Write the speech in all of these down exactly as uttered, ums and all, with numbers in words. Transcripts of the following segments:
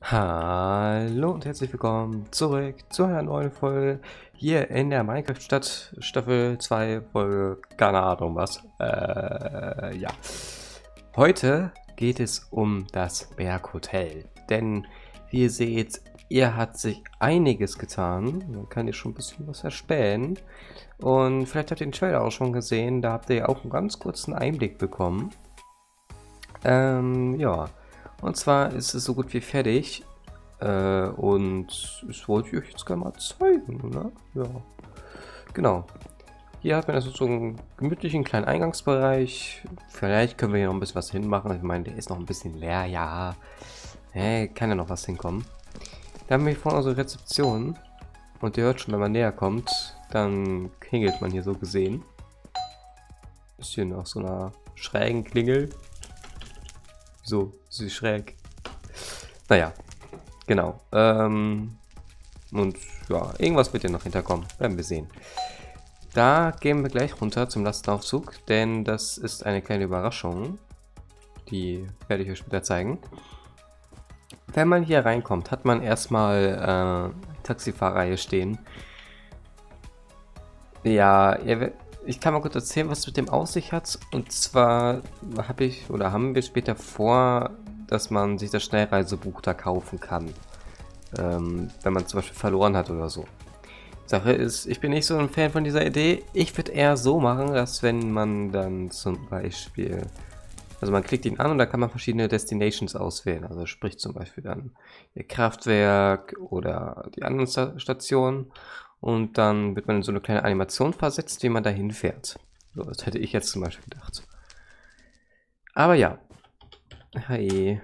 Hallo und herzlich willkommen zurück zu einer neuen Folge hier in der Minecraft-Stadt, Staffel zwei, Folge, keine Ahnung was. Äh, ja. Heute geht es um das Berghotel, denn wie ihr seht, ihr hat sich einiges getan. Man kann hier schon ein bisschen was erspähen. Und vielleicht habt ihr den Trailer auch schon gesehen, da habt ihr ja auch einen ganz kurzen Einblick bekommen. Ähm, ja. Und zwar ist es so gut wie fertig. Äh, und das wollte ich euch jetzt gerne mal zeigen, ne? Ja. Genau. Hier hat man also so einen gemütlichen kleinen Eingangsbereich. Vielleicht können wir hier noch ein bisschen was hinmachen. Ich meine, der ist noch ein bisschen leer, ja. Hey, kann ja noch was hinkommen. Da haben wir hier vorne unsere Rezeption. Und ihr hört schon, wenn man näher kommt, dann klingelt man hier so gesehen. Bisschen nach so einer schrägen Klingel. So, sie schräg. Naja, genau. Ähm, und ja, irgendwas wird ja noch hinterkommen. Werden wir sehen. Da gehen wir gleich runter zum Lastenaufzug, denn das ist eine kleine Überraschung. Die werde ich euch später zeigen. Wenn man hier reinkommt, hat man erstmal äh, Taxifahrer hier stehen. Ja, ihr, ich kann mal kurz erzählen, was es mit dem auf sich hat. Und zwar habe ich oder haben wir später vor, dass man sich das Schnellreisebuch da kaufen kann. Ähm, wenn man zum Beispiel verloren hat oder so. Sache ist, ich bin nicht so ein Fan von dieser Idee. Ich würde eher so machen, dass wenn man dann zum Beispiel... Also man klickt ihn an und da kann man verschiedene Destinations auswählen. Also sprich zum Beispiel dann ihr Kraftwerk oder die anderen Sta Stationen. Und dann wird man in so eine kleine Animation versetzt, wie man dahin fährt. So, das hätte ich jetzt zum Beispiel gedacht. Aber ja. Hi.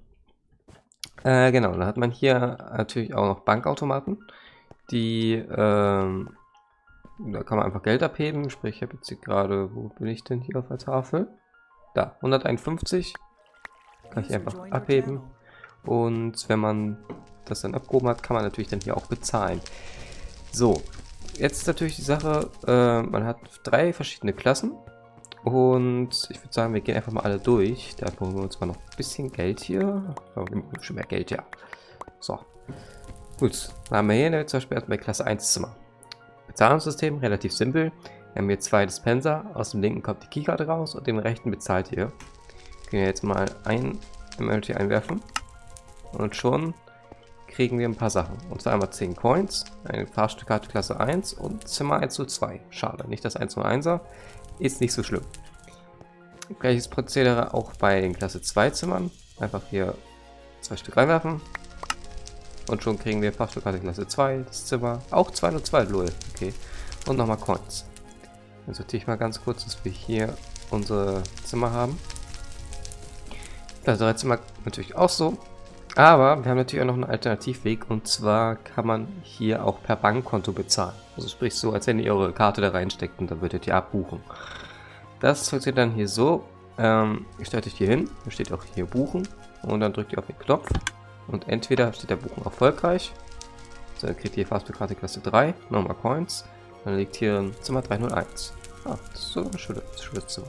Äh, genau, dann hat man hier natürlich auch noch Bankautomaten. Die, ähm, da kann man einfach Geld abheben. Sprich, ich habe jetzt hier gerade, wo bin ich denn hier auf der Tafel? Da, hunderteinundfünfzig. Kann ich einfach abheben. Und wenn man das dann abgehoben hat, kann man natürlich dann hier auch bezahlen. So, jetzt ist natürlich die Sache, äh, man hat drei verschiedene Klassen. Und ich würde sagen, wir gehen einfach mal alle durch. Da holen wir uns mal noch ein bisschen Geld hier. Oh, schon mehr Geld, ja. So. Gut, dann haben wir hier zum Beispiel erstmal Klasse eins Zimmer. Bezahlungssystem, relativ simpel. Wir haben hier zwei Dispenser. Aus dem linken kommt die Keykarte raus und dem rechten bezahlt ihr. Können wir jetzt mal ein Emoji einwerfen. Und schon kriegen wir ein paar Sachen. Und zwar einmal zehn Coins, eine Fahrstuhlkarte Klasse eins und Zimmer eins null zwei. Schade, nicht das eins null einser. Ist nicht so schlimm. Gleiches Prozedere auch bei den Klasse zwei Zimmern. Einfach hier zwei Stück reinwerfen. Und schon kriegen wir Fahrstuhlkarte Klasse zwei, das Zimmer. Auch zwei null zwei, lol. Okay. Und nochmal Coins. Dann sortiere ich mal ganz kurz, dass wir hier unsere Zimmer haben. Klasse drei Zimmer natürlich auch so. Aber wir haben natürlich auch noch einen Alternativweg. Und zwar kann man hier auch per Bankkonto bezahlen. Also sprich so, als wenn ihr eure Karte da reinsteckt und dann würdet ihr abbuchen. Das funktioniert dann hier so. Ähm, ihr stellt euch hier hin. Da steht auch hier buchen. Und dann drückt ihr auf den Knopf. Und entweder steht der Buchung erfolgreich. So, dann kriegt ihr Fahrstuhlkarte Klasse drei. Nochmal Coins. Dann liegt hier ein Zimmer drei null eins. Ah, das ist so ein schönes, schönes Zimmer.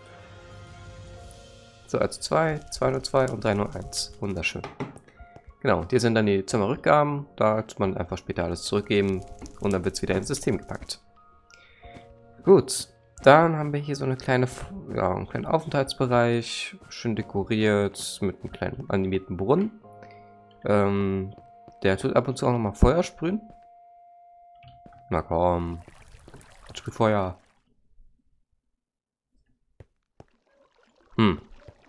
So, also zwei, zwei null zwei und drei null eins. Wunderschön. Genau, hier sind dann die Zimmerrückgaben. Da kann man einfach später alles zurückgeben. Und dann wird es wieder ins System gepackt. Gut, dann haben wir hier so eine kleine, ja, einen kleinen Aufenthaltsbereich. Schön dekoriert mit einem kleinen animierten Brunnen. Ähm, der tut ab und zu auch nochmal Feuer sprühen. Na komm. Sprüh Feuer. Hm.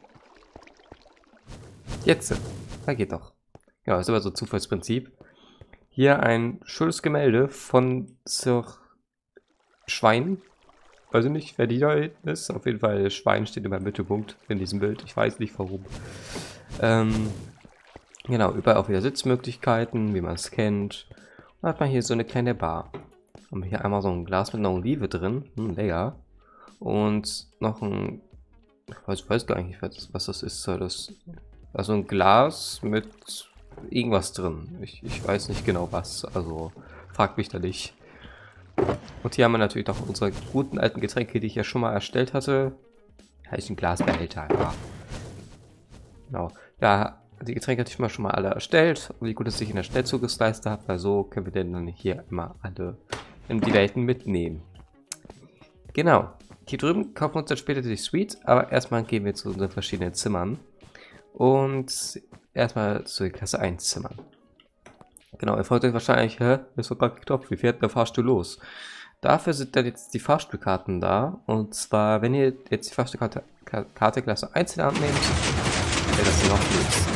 Jetzt. Da geht doch. Ja, das ist aber so Zufallsprinzip. Hier ein schönes Gemälde von Sir Schwein. Weiß ich nicht, wer die da hinten ist. Auf jeden Fall, Schwein steht immer im Mittelpunkt in diesem Bild. Ich weiß nicht warum. Ähm, genau, überall auch wieder Sitzmöglichkeiten, wie man es kennt. Dann hat man hier so eine kleine Bar. Haben wir hier einmal so ein Glas mit einer Olive drin. Hm, lecker. Und noch ein... Ich weiß, weiß gar nicht, was, was das ist. Das, also ein Glas mit irgendwas drin. Ich, ich weiß nicht genau was. Also fragt mich da nicht. Und hier haben wir natürlich noch unsere guten alten Getränke, die ich ja schon mal erstellt hatte. Heißt ein Glasbehälter. Ja. Genau. Da die Getränke hatte ich mal schon mal alle erstellt. Wie gut, dass ich in der Schnellzugsleiste habe, weil so können wir dann hier immer alle in die Welten mitnehmen. Genau. Hier drüben kaufen wir uns dann später die Suite, aber erstmal gehen wir zu unseren verschiedenen Zimmern. Und erstmal zu den Klasse eins Zimmern. Genau, ihr fragt euch wahrscheinlich, hä, ist doch gar getopft, wie fährt der Fahrstuhl los? Dafür sind dann jetzt die Fahrstuhlkarten da. Und zwar, wenn ihr jetzt die Fahrstuhlkarte Karte Klasse eins in der Hand nehmt, wäre das noch nichts.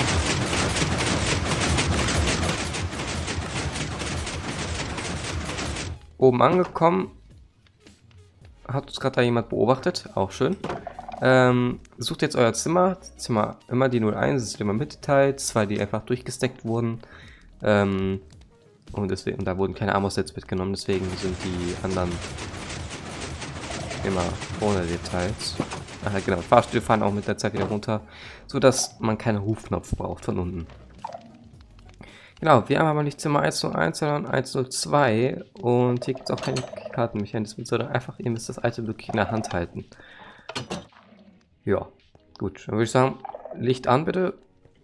Oben angekommen, hat uns gerade da jemand beobachtet, auch schön. Ähm, sucht jetzt euer Zimmer, Zimmer immer die null eins, das ist immer mitgeteilt, zwei, die einfach durchgesteckt wurden. Ähm, und deswegen, und da wurden keine Armor-Sets mitgenommen, deswegen sind die anderen immer ohne Details. Ach, genau, Fahrstühle fahren auch mit der Zeit wieder runter, so dass man keinen Hufknopf braucht von unten. Genau, wir haben aber nicht Zimmer eins null eins, sondern eins null zwei und hier gibt es auch keine Kartenmechanismen, sondern einfach, ihr müsst das Item wirklich in der Hand halten. Ja, gut, dann würde ich sagen, Licht an bitte.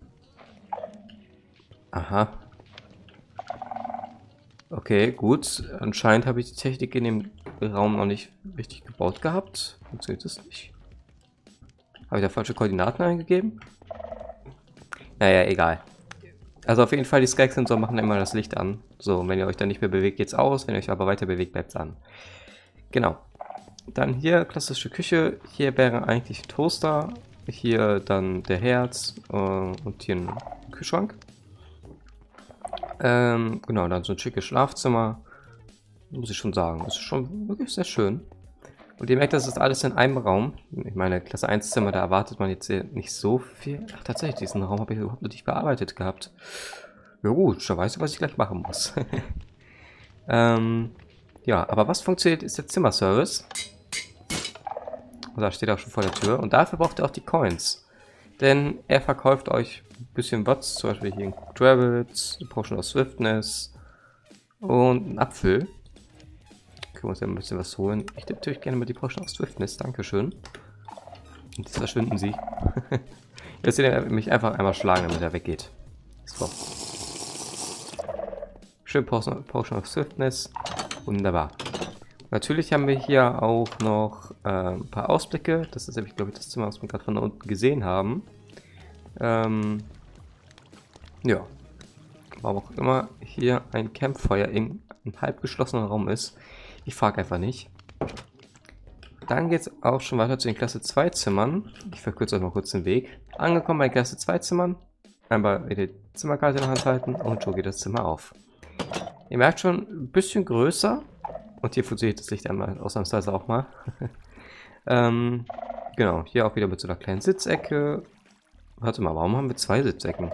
Aha. Okay, gut. Anscheinend habe ich die Technik in dem Raum noch nicht richtig gebaut gehabt. Funktioniert das nicht? Habe ich da falsche Koordinaten eingegeben? Naja, egal. Also auf jeden Fall, die Skype-Sensoren machen immer das Licht an. So, und wenn ihr euch dann nicht mehr bewegt, geht's aus. Wenn ihr euch aber weiter bewegt, bleibt es an. Genau. Dann hier klassische Küche. Hier wäre eigentlich ein Toaster. Hier dann der Herd äh, und hier ein Kühlschrank. Ähm, genau, dann so ein schickes Schlafzimmer. Muss ich schon sagen. Das ist schon wirklich sehr schön. Und ihr merkt, das ist alles in einem Raum. Ich meine, Klasse eins Zimmer, da erwartet man jetzt nicht so viel. Ach, tatsächlich, diesen Raum habe ich überhaupt nicht bearbeitet gehabt. Ja gut, da weißt du, was ich gleich machen muss. ähm, ja, aber was funktioniert, ist der Zimmerservice. Und da steht er auch schon vor der Tür. Und dafür braucht ihr auch die Coins. Denn er verkauft euch ein bisschen Bots, zum Beispiel hier ein Travels, eine Potion of Swiftness und einen Apfel. Können wir uns ja ein bisschen was holen. Ich nehme natürlich gerne mal die Potion of Swiftness, dankeschön. Und jetzt verschwinden sie. Jetzt seht ihr mich einfach einmal schlagen, damit er weggeht. So. Schön Potion of Swiftness. Wunderbar. Natürlich haben wir hier auch noch äh, ein paar Ausblicke. Das ist nämlich, glaube ich, das Zimmer, was wir gerade von unten gesehen haben. Ähm, ja. Warum auch immer hier ein Campfeuer in einem halb geschlossenen Raum ist. Ich frage einfach nicht. Dann geht es auch schon weiter zu den Klasse zwei Zimmern. Ich verkürze euch mal kurz den Weg. Angekommen bei Klasse zwei Zimmern. Einmal die Zimmerkarte in der Hand halten und schon geht das Zimmer auf. Ihr merkt schon, ein bisschen größer. Und hier funktioniert das Licht einmal ausnahmsweise auch mal. ähm, genau, hier auch wieder mit so einer kleinen Sitzecke. Warte mal, warum haben wir zwei Sitzecken?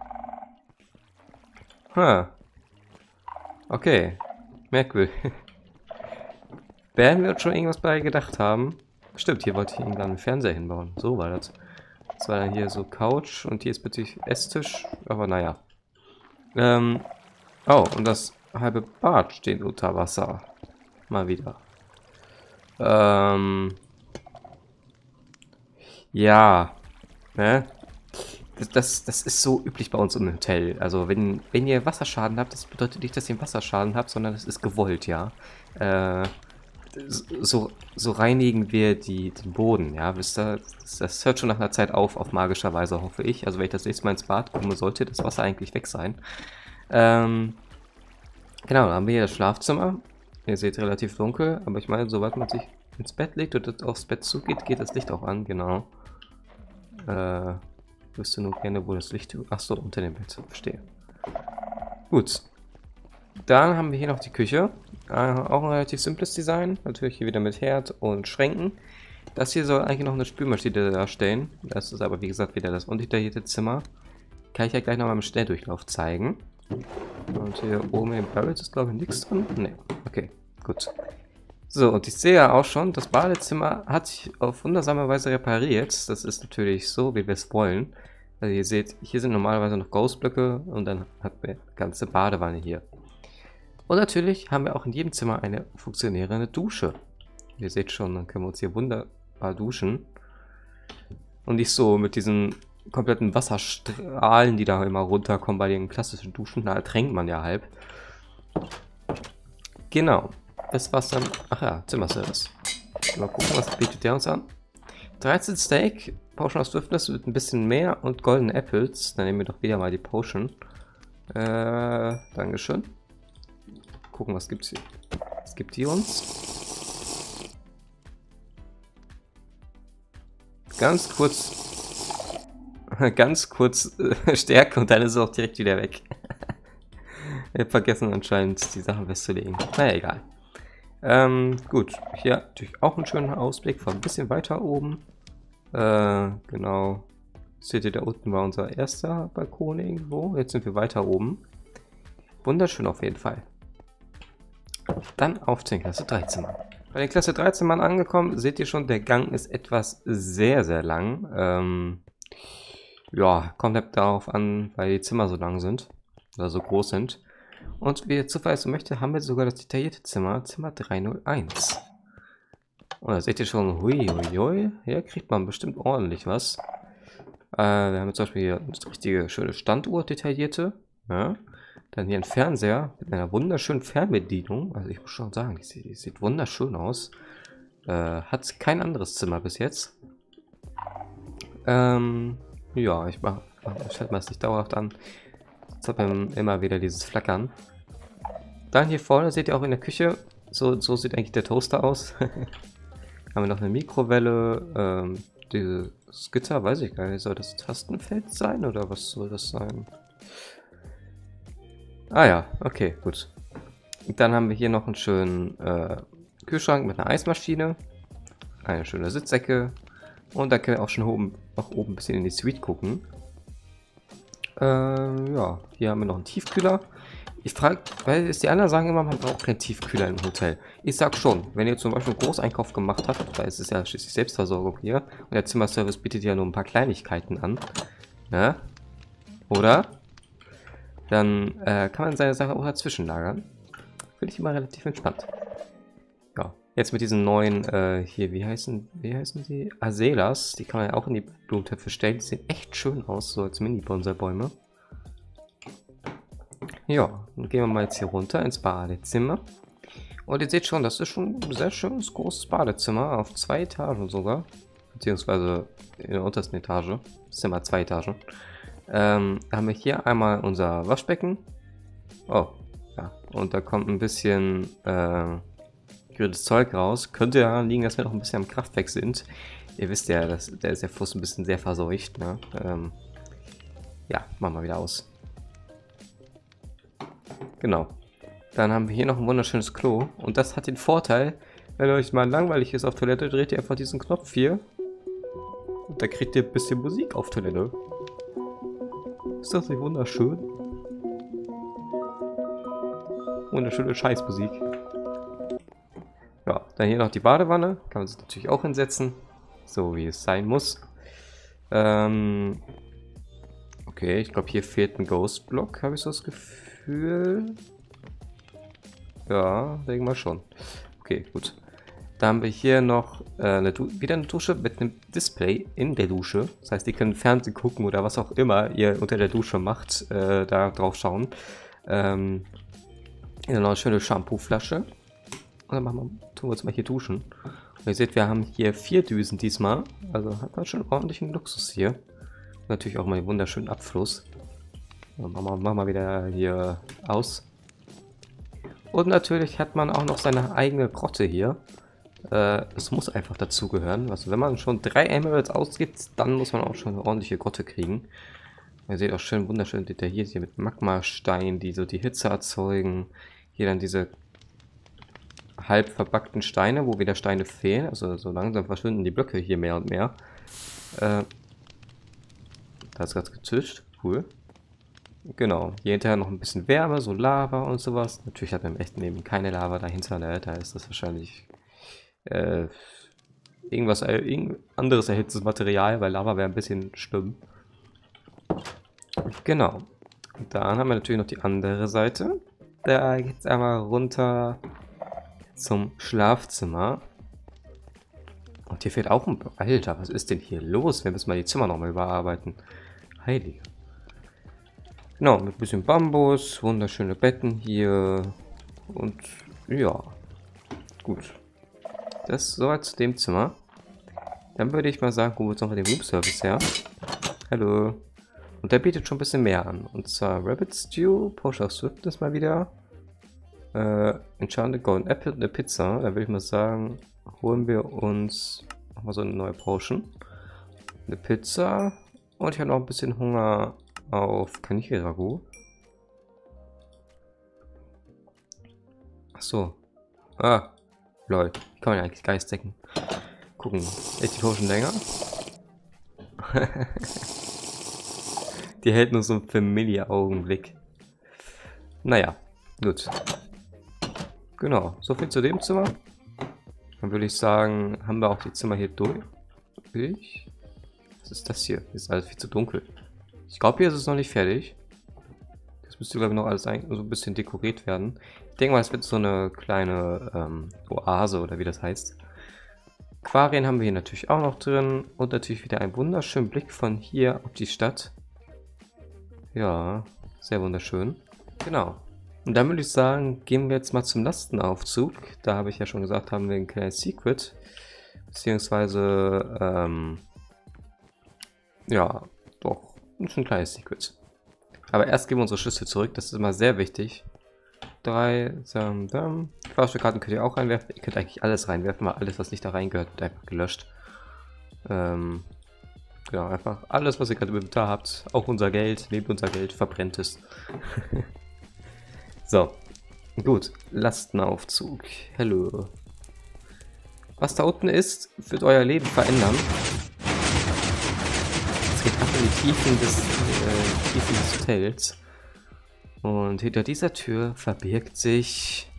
Ha. Okay. Merkwürdig. Werden wir uns schon irgendwas bei gedacht haben? Stimmt, hier wollte ich irgendwann einen Fernseher hinbauen. So war das. Das war dann hier so Couch und hier ist plötzlich Esstisch. Aber naja. Ähm. Oh, und das halbe Bad steht unter Wasser. Mal wieder. Ähm. Ja. Ne? Das, das, das ist so üblich bei uns im Hotel. Also wenn, wenn ihr Wasserschaden habt, das bedeutet nicht, dass ihr einen Wasserschaden habt, sondern es ist gewollt, ja. Äh, so, so reinigen wir die, den Boden, ja. Wisst ihr, das, das hört schon nach einer Zeit auf, auf magischer Weise, hoffe ich. Also wenn ich das nächste Mal ins Bad komme, sollte das Wasser eigentlich weg sein. Ähm, genau, dann haben wir hier das Schlafzimmer. Ihr seht relativ dunkel, aber ich meine, sobald man sich ins Bett legt und aufs Bett zugeht, geht das Licht auch an, genau. Äh... Ich wüsste nur gerne, wo das Licht... Achso, unter dem Bett. Verstehe. Gut. Dann haben wir hier noch die Küche. Äh, auch ein relativ simples Design. Natürlich hier wieder mit Herd und Schränken. Das hier soll eigentlich noch eine Spülmaschine darstellen. Das ist aber, wie gesagt, wieder das undetaillierte Zimmer. Kann ich ja gleich nochmal im Schnelldurchlauf zeigen. Und hier oben im Barrels ist, glaube ich, nichts drin. Ne, okay, gut. So, und ich sehe ja auch schon, das Badezimmer hat sich auf wundersame Weise repariert. Das ist natürlich so, wie wir es wollen. Also ihr seht, hier sind normalerweise noch Ghostblöcke und dann hat wir eine ganze Badewanne hier. Und natürlich haben wir auch in jedem Zimmer eine funktionierende Dusche. Ihr seht schon, dann können wir uns hier wunderbar duschen. Und nicht so mit diesen kompletten Wasserstrahlen, die da immer runterkommen bei den klassischen Duschen. Da ertränkt man ja halb. Genau. Das war's dann. Ach ja, Zimmerservice. Mal gucken, was bietet der uns an. dreizehn Steak, Potion of Swiftness mit ein bisschen mehr und goldene Apples. Dann nehmen wir doch wieder mal die Potion. Äh, Dankeschön. Gucken, was gibt's hier. Was gibt die uns? Ganz kurz. Ganz kurz äh, Stärke und dann ist es auch direkt wieder weg. Ich habe vergessen anscheinend die Sachen festzulegen. Naja, egal. Ähm, gut. Hier natürlich auch einen schönen Ausblick von ein bisschen weiter oben. Äh, genau. Seht ihr, da unten war unser erster Balkon irgendwo. Jetzt sind wir weiter oben. Wunderschön auf jeden Fall. Dann auf den Klasse dreizehn Mann. Bei den Klasse dreizehn Mann angekommen, seht ihr schon, der Gang ist etwas sehr, sehr lang. Ähm, ja, kommt halt darauf an, weil die Zimmer so lang sind. Oder so groß sind. Und wie der Zufall es so möchte, haben wir sogar das detaillierte Zimmer, Zimmer dreihunderteins. Und da seht ihr schon, hui, hui, hui, hier kriegt man bestimmt ordentlich was. Äh, wir haben jetzt zum Beispiel hier eine richtige schöne Standuhr, detaillierte. Ja. Dann hier ein Fernseher mit einer wunderschönen Fernbedienung. Also ich muss schon sagen, die sieht, die sieht wunderschön aus. Äh, hat kein anderes Zimmer bis jetzt. Ähm, ja, ich mach, ich schalte mal es nicht dauerhaft an. Jetzt hat man immer wieder dieses Flackern. Dann hier vorne seht ihr auch in der Küche, so, so sieht eigentlich der Toaster aus. Haben wir noch eine Mikrowelle, ähm, dieses Gitter, weiß ich gar nicht, soll das Tastenfeld sein oder was soll das sein? Ah ja, okay, gut. Und dann haben wir hier noch einen schönen äh, Kühlschrank mit einer Eismaschine, eine schöne Sitzecke und da können wir auch schon oben, auch oben ein bisschen in die Suite gucken. Äh, ja, hier haben wir noch einen Tiefkühler. Ich frage, weil es die anderen sagen immer, man braucht keinen Tiefkühler im Hotel. Ich sag schon, wenn ihr zum Beispiel einen Großeinkauf gemacht habt, weil es ist ja schließlich Selbstversorgung hier und der Zimmerservice bietet ja nur ein paar Kleinigkeiten an, ne? Oder? Dann äh, kann man seine Sache auch dazwischen lagern. Finde ich immer relativ entspannt. Ja, jetzt mit diesen neuen, äh, hier, wie heißen, wie heißen die? Azelas, die kann man ja auch in die Blumentöpfe stellen. Die sehen echt schön aus, so als Mini-Bonsai-Bäume. Ja, dann gehen wir mal jetzt hier runter ins Badezimmer. Und ihr seht schon, das ist schon ein sehr schönes, großes Badezimmer, auf zwei Etagen sogar. Beziehungsweise in der untersten Etage. Zimmer zwei Etagen. Ähm, haben wir hier einmal unser Waschbecken. Oh, ja. Und da kommt ein bisschen äh, grünes Zeug raus. Könnte daran liegen, dass wir noch ein bisschen am Kraftwerk sind. Ihr wisst ja, dass der ist der Fluss ein bisschen sehr verseucht. Ne? Ähm, ja, machen wir wieder aus. Genau. Dann haben wir hier noch ein wunderschönes Klo. Und das hat den Vorteil, wenn euch mal langweilig ist auf Toilette, dreht ihr einfach diesen Knopf hier. Und da kriegt ihr ein bisschen Musik auf Toilette. Ist das nicht wunderschön? Wunderschöne Scheißmusik. Ja, dann hier noch die Badewanne. Kann man sich natürlich auch hinsetzen. So wie es sein muss. Ähm okay, ich glaube hier fehlt ein Ghost-Block, habe ich so das Gefühl. Ja, denke mal schon. Okay, gut. Da haben wir hier noch äh, eine wieder eine Dusche mit einem Display in der Dusche. Das heißt, ihr könnt Fernsehen gucken oder was auch immer ihr unter der Dusche macht, äh, da drauf schauen. Ähm, hier noch eine schöne Shampoo-Flasche. Und dann machen wir, tun wir uns mal hier duschen. Und ihr seht, wir haben hier vier Düsen diesmal. Also hat man schon ordentlichen Luxus hier. Und natürlich auch mal den wunderschönen Abfluss. Dann machen wir, machen wir wieder hier aus. Und natürlich hat man auch noch seine eigene Grotte hier. Es muss einfach dazugehören. Also wenn man schon drei Emeralds ausgibt, dann muss man auch schon eine ordentliche Grotte kriegen. Ihr seht auch schön wunderschön detailliert hier mit Magmasteinen, die so die Hitze erzeugen. Hier dann diese halb verbackten Steine, wo wieder Steine fehlen. Also so langsam verschwinden die Blöcke hier mehr und mehr. Äh, da ist ganz getischt. Cool. Genau. Hier hinterher noch ein bisschen Wärme, so Lava und sowas. Natürlich hat man im echten Leben keine Lava dahinter. Ne? Da ist das wahrscheinlich Äh, irgendwas äh, irgend anderes erhitztes Material, weil Lava wäre ein bisschen schlimm. Genau. Und dann haben wir natürlich noch die andere Seite. Da geht es einmal runter zum Schlafzimmer. Und Und hier fehlt auch ein... Alter, was ist denn hier los? Wir müssen mal die Zimmer nochmal überarbeiten. Heilige. Genau, mit ein bisschen Bambus, wunderschöne Betten hier. Und ja, gut. Das soweit zu dem Zimmer. Dann würde ich mal sagen, gucken wir uns nochmal den Room-Service her. Hallo. Und der bietet schon ein bisschen mehr an. Und zwar Rabbit Stew, Potion of Swiftness mal wieder. Äh, Enchanted Golden Apple und eine Pizza. Da würde ich mal sagen, holen wir uns nochmal so eine neue Potion. Eine Pizza. Und ich habe noch ein bisschen Hunger auf Kanickel-Ragout. Ach so. Ah. Lol. Kann man ja eigentlich Geist decken. Gucken. Ist die Potion länger? Die hält nur so einen Familie-Augenblick. Naja, gut. Genau, so viel zu dem Zimmer. Dann würde ich sagen, haben wir auch die Zimmer hier durch. Was ist das hier? Hier ist alles viel zu dunkel. Ich glaube, hier ist es noch nicht fertig. Das müsste, glaube ich, noch alles so ein bisschen dekoriert werden. Ich denke mal, es wird so eine kleine ähm, Oase oder wie das heißt. Aquarien haben wir hier natürlich auch noch drin. Und natürlich wieder einen wunderschönen Blick von hier auf die Stadt. Ja, sehr wunderschön. Genau. Und dann würde ich sagen, gehen wir jetzt mal zum Lastenaufzug. Da habe ich ja schon gesagt, haben wir ein kleines Secret. Beziehungsweise, ähm, ja, doch, ein kleines Secret. Aber erst geben wir unsere Schlüssel zurück, das ist immer sehr wichtig. Drei, dam, dam. Karten könnt ihr auch reinwerfen. Ihr könnt eigentlich alles reinwerfen, weil alles, was nicht da reingehört, wird einfach gelöscht. Ähm, genau, einfach alles, was ihr gerade im Inventar habt, auch unser Geld, nehmt unser Geld, verbrennt es. So, gut, Lastenaufzug. Hallo. Was da unten ist, wird euer Leben verändern. Es geht ab in die Tiefen des, äh, Tiefen des Hotels. Und hinter dieser Tür verbirgt sich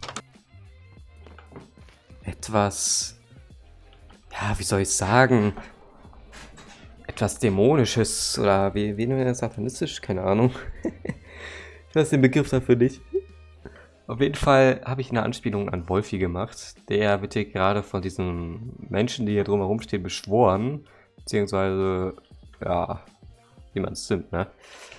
etwas, ja, wie soll ich sagen, etwas Dämonisches oder wie, wie nennen wir das, satanistisch? Keine Ahnung. Ich weiß den Begriff dafür nicht. Auf jeden Fall habe ich eine Anspielung an Wolfi gemacht. Der wird hier gerade von diesen Menschen, die hier drumherum stehen, beschworen. Beziehungsweise, ja, wie man es sind, ne?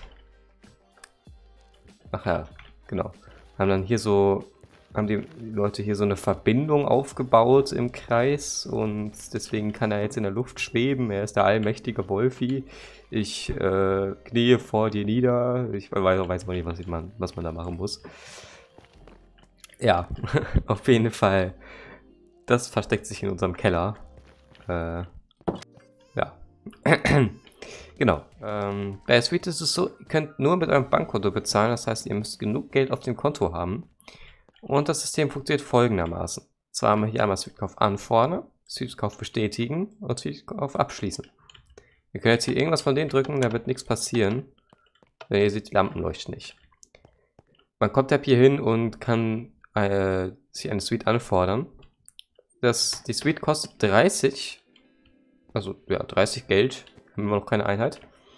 Ach ja, genau. Haben dann hier so, haben die Leute hier so eine Verbindung aufgebaut im Kreis und deswegen kann er jetzt in der Luft schweben. Er ist der allmächtige Wolfi. Ich äh, kniee vor dir nieder. Ich weiß, weiß nicht, was man, was man da machen muss. Ja, auf jeden Fall. Das versteckt sich in unserem Keller. Äh, ja. Genau. Ähm, bei Suite ist es so, ihr könnt nur mit eurem Bankkonto bezahlen. Das heißt, ihr müsst genug Geld auf dem Konto haben. Und das System funktioniert folgendermaßen. Zwar haben wir hier einmal Suite-Kauf anfordern, Suite-Kauf bestätigen und Suite-Kauf abschließen. Ihr könnt jetzt hier irgendwas von denen drücken, da wird nichts passieren. Denn ihr seht, die Lampen leuchten nicht. Man kommt ab hier hin und kann äh, sich eine Suite anfordern. Das, die Suite kostet dreißig. Also ja, dreißig Geld. Haben wir noch keine Einheit.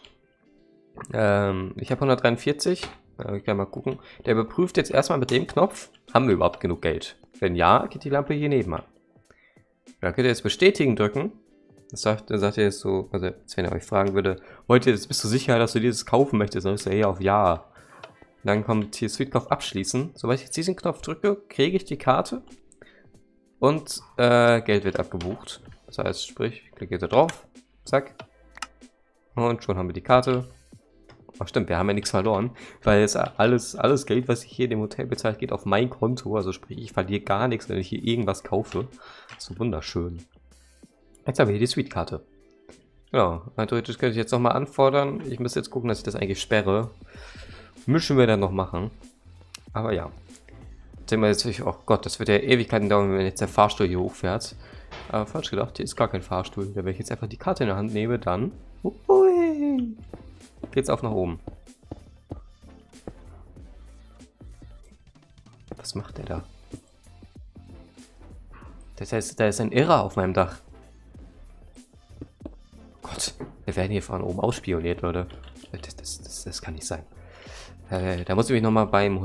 Ähm, ich habe hundertdreiundvierzig. Äh, ich kann mal gucken. Der überprüft jetzt erstmal mit dem Knopf, haben wir überhaupt genug Geld? Wenn ja, geht die Lampe hier nebenan. Da könnt ihr jetzt bestätigen drücken. Das sagt, dann sagt er jetzt so, also jetzt, wenn er euch fragen würde, heute bist du sicher, dass du dieses kaufen möchtest? Dann ist er eher auf Ja. Dann kommt hier Suite-Kauf abschließen. Sobald ich jetzt diesen Knopf drücke, kriege ich die Karte und äh, Geld wird abgebucht. Das heißt, sprich, ich klicke da drauf, zack. Und schon haben wir die Karte. Ach stimmt, wir haben ja nichts verloren, weil jetzt alles, alles Geld, was ich hier in dem Hotel bezahle, geht auf mein Konto. Also sprich, ich verliere gar nichts, wenn ich hier irgendwas kaufe. Das ist wunderschön. Jetzt haben wir hier die Suite-Karte. Ja, theoretisch könnte ich jetzt nochmal anfordern. Ich muss jetzt gucken, dass ich das eigentlich sperre. Müssen wir dann noch machen. Aber ja. Jetzt sehen wir jetzt natürlich, oh Gott, das wird ja Ewigkeiten dauern, wenn jetzt der Fahrstuhl hier hochfährt. Aber falsch gedacht, hier ist gar kein Fahrstuhl. Da, wenn ich jetzt einfach die Karte in der Hand nehme, dann ui, geht's auf nach oben. Was macht der da? Das heißt, da ist ein Irrer auf meinem Dach. Gott, wir werden hier von oben ausspioniert, Leute. Das, das, das, das kann nicht sein. Äh, da muss ich mich nochmal beim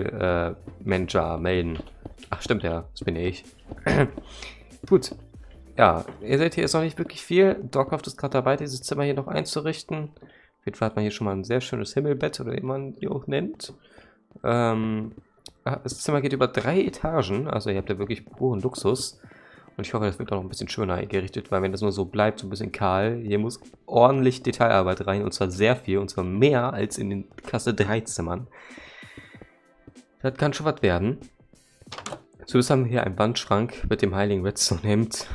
Hotel-Manager äh, melden. Ach stimmt, ja, das bin ich. Gut. ja, ihr seht, hier ist noch nicht wirklich viel. Dogcraft ist gerade dabei, dieses Zimmer hier noch einzurichten. Auf jeden Fall hat man hier schon mal ein sehr schönes Himmelbett, oder wie man die auch nennt. Ähm, das Zimmer geht über drei Etagen, also ihr habt ja wirklich puren Luxus. Und ich hoffe, das wird auch noch ein bisschen schöner eingerichtet, weil wenn das nur so bleibt, so ein bisschen kahl, hier muss ordentlich Detailarbeit rein, und zwar sehr viel, und zwar mehr als in den Klasse drei Zimmern. Das kann schon was werden. Zuerst haben wir hier einen Wandschrank mit dem heiligen Redstone-Hemd.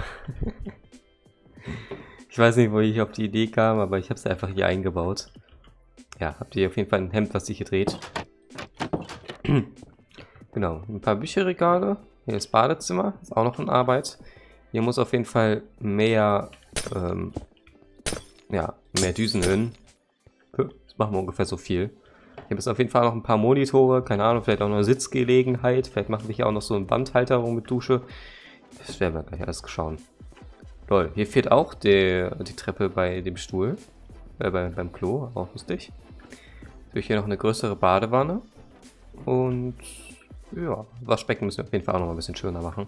Ich weiß nicht, wo ich auf die Idee kam, aber ich habe es einfach hier eingebaut. Ja, habt ihr auf jeden Fall ein Hemd, was sich hier dreht. Genau, ein paar Bücherregale. Hier ist Badezimmer, ist auch noch in Arbeit. Hier muss auf jeden Fall mehr, ähm, ja, mehr Düsen hin. Das machen wir ungefähr so viel. Hier ist auf jeden Fall noch ein paar Monitore, keine Ahnung, vielleicht auch noch eine Sitzgelegenheit. Vielleicht machen wir hier auch noch so einen Wandhalter mit Dusche. Das werden wir gleich alles schauen. Lol, hier fehlt auch die, die Treppe bei dem Stuhl. Äh, bei, beim Klo, auch lustig. Natürlich hier noch eine größere Badewanne. Und ja, Waschbecken müssen wir auf jeden Fall auch noch mal ein bisschen schöner machen.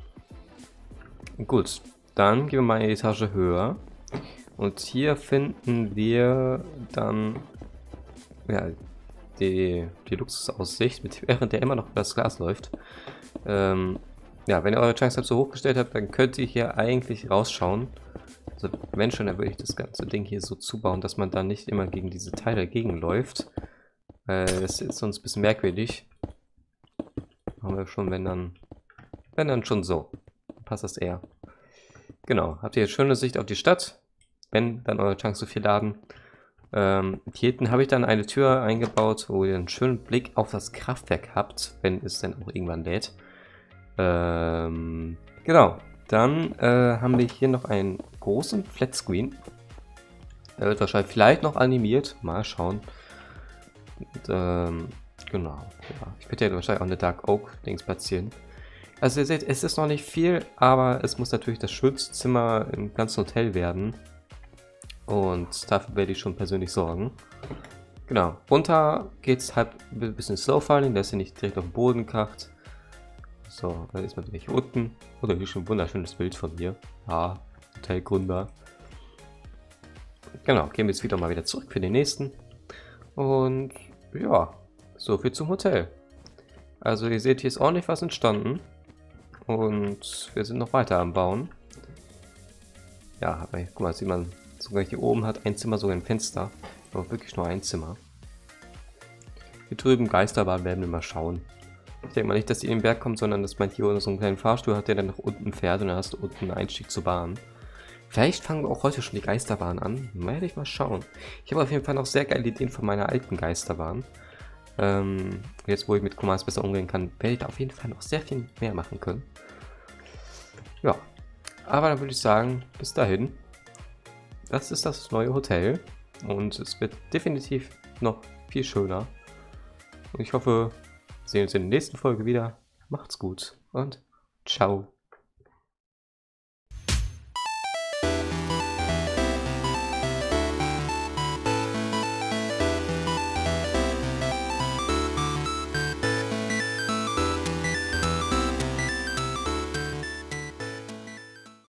Gut, dann gehen wir mal eine Etage höher. Und hier finden wir dann ja, die, die Luxusaussicht, mit, während der immer noch über das Glas läuft. Ähm, ja, wenn ihr eure Chance so hochgestellt habt, dann könnt ihr hier eigentlich rausschauen. Also wenn schon, dann würde ich das ganze Ding hier so zubauen, dass man dann nicht immer gegen diese Teile gegenläuft. Äh, das ist sonst ein bisschen merkwürdig. Haben wir schon, wenn dann, wenn dann schon so. Passt das eher. Genau, habt ihr jetzt schöne Sicht auf die Stadt, wenn dann eure Tanks so viel laden. Ähm, hier hinten habe ich dann eine Tür eingebaut, wo ihr einen schönen Blick auf das Kraftwerk habt, wenn es dann auch irgendwann lädt. Ähm, genau, dann äh, haben wir hier noch einen großen Flatscreen. Der wird wahrscheinlich vielleicht noch animiert, mal schauen. Und, ähm, genau, ja. Ich werde ja wahrscheinlich auch eine Dark Oak Dings platzieren. Also ihr seht, es ist noch nicht viel, aber es muss natürlich das schönste Zimmer im ganzen Hotel werden. Und dafür werde ich schon persönlich sorgen. Genau, runter geht es halt ein bisschen slow falling, dass ihr nicht direkt auf den Boden kracht. So, dann ist man hier unten. Oder hier schon ein wunderschönes Bild von mir. Ja, Hotelgründer. Genau, gehen wir jetzt wieder mal wieder zurück für den nächsten. Und ja, so viel zum Hotel. Also ihr seht, hier ist ordentlich was entstanden. Und wir sind noch weiter am Bauen. Ja, aber guck mal, sieht man, sogar hier oben hat ein Zimmer sogar ein Fenster. Aber wirklich nur ein Zimmer. Hier drüben Geisterbahn werden wir mal schauen. Ich denke mal nicht, dass die in den Berg kommt, sondern dass man hier unten so einen kleinen Fahrstuhl hat, der dann nach unten fährt und dann hast du unten einen Einstieg zur Bahn. Vielleicht fangen wir auch heute schon die Geisterbahn an. Werde ich mal schauen. Ich habe auf jeden Fall noch sehr geile Ideen von meiner alten Geisterbahn. Ähm, jetzt, wo ich mit Commands besser umgehen kann, werde ich da auf jeden Fall noch sehr viel mehr machen können. Ja, aber dann würde ich sagen, bis dahin. Das ist das neue Hotel und es wird definitiv noch viel schöner. Und ich hoffe, wir sehen uns in der nächsten Folge wieder. Macht's gut und ciao.